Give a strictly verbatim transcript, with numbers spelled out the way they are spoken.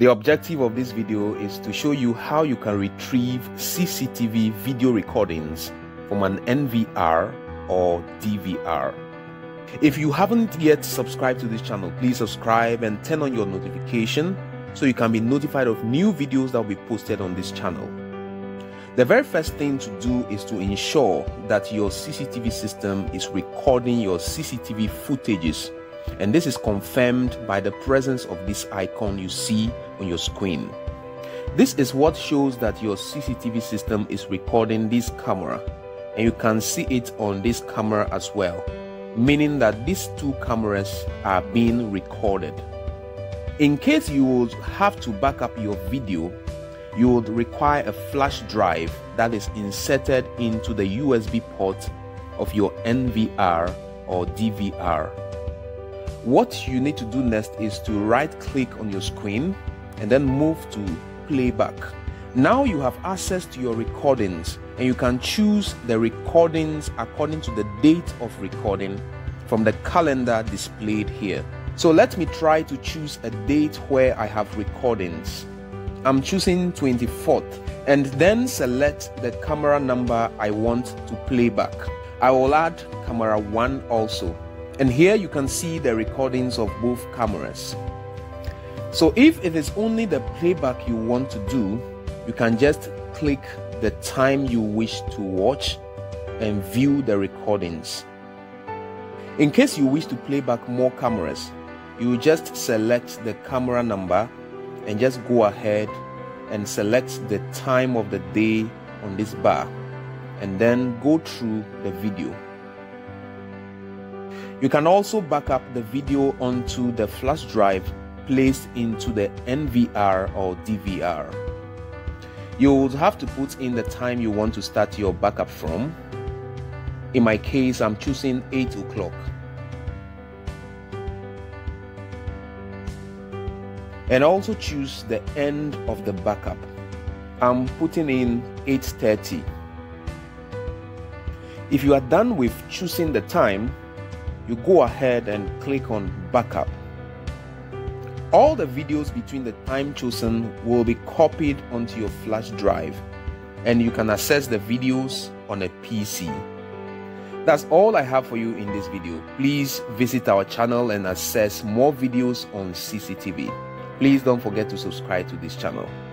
The objective of this video is to show you how you can retrieve C C T V video recordings from an N V R or D V R. If you haven't yet subscribed to this channel, please subscribe and turn on your notification so you can be notified of new videos that will be posted on this channel. The very first thing to do is to ensure that your C C T V system is recording your C C T V footages, and this is confirmed by the presence of this icon you see on your screen. This is what shows that your C C T V system is recording this camera, and you can see it on this camera as well, meaning that these two cameras are being recorded. In case you would have to back up your video, you would require a flash drive that is inserted into the U S B port of your N V R or D V R. What you need to do next is to right click on your screen and then move to Playback. Now you have access to your recordings, and you can choose the recordings according to the date of recording from the calendar displayed here. So let me try to choose a date where I have recordings. I'm choosing twenty-fourth, and then select the camera number I want to play back. I will add camera one also, and here you can see the recordings of both cameras. So if it is only the playback you want to do, you can just click the time you wish to watch and view the recordings. In case you wish to play back more cameras, you just select the camera number and just go ahead and select the time of the day on this bar, and then go through the video. You can also back up the video onto the flash drive placed into the N V R or D V R. You would have to put in the time you want to start your backup from. In my case, I'm choosing eight o'clock. And also choose the end of the backup. I'm putting in eight thirty. If you are done with choosing the time, you go ahead and click on backup. All the videos between the time chosen will be copied onto your flash drive, and you can access the videos on a P C. That's all I have for you in this video. Please visit our channel and access more videos on C C T V. Please don't forget to subscribe to this channel.